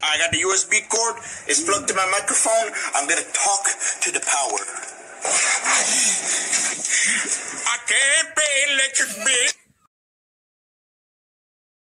I got the USB cord. It's plugged to my microphone. I'm going to talk to the power. I can't pay electric